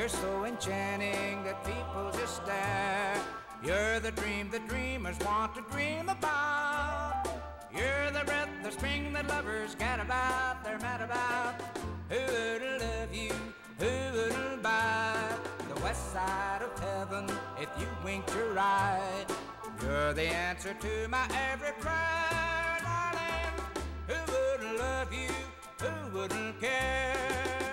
You're so enchanting that people just stare. You're the dream that dreamers want to dream about. You're the breath of spring that lovers get about, they're mad about. Who would love you? Who wouldn't buy the west side of heaven if you winked your eye? You're the answer to my every prayer, darling. Who wouldn't love you? Who wouldn't care?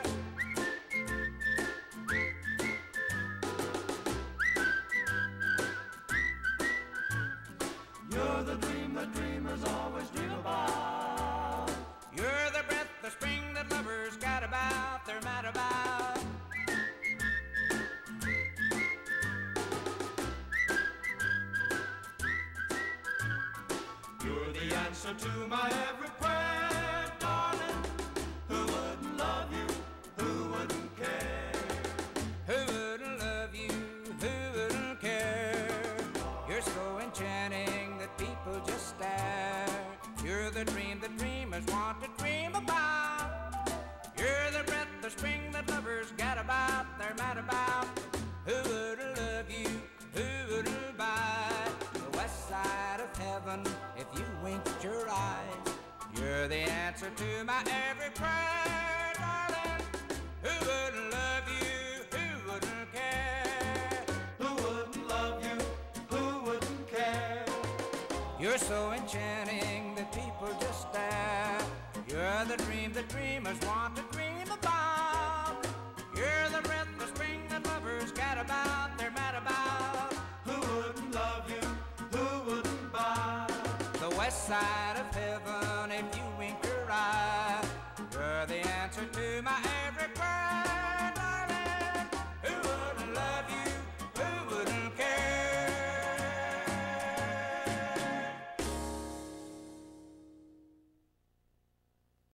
You're the dream that dreamers always dream about. You're the breath of spring that lovers got about, they're mad about. You're the answer to my every prayer, darling. Who wouldn't love you? Who wouldn't care? Who wouldn't love you? Who wouldn't care? You're so enchanting that people just stare. You're the dream that dreamers want to dream about. You're the breath of spring that lovers get about, they're mad about. Who wouldn't love you? Who wouldn't buy the west side of heaven if you winked your eyes? You're the answer to my every prayer, darling. Who wouldn't love you? Who wouldn't care? Who wouldn't love you? Who wouldn't care? You're so enchanting that people just stare. You're the dream that dreamers want to dream about. You're the breath of spring that lovers get about, they're mad about. Who wouldn't love you? Who wouldn't buy the west side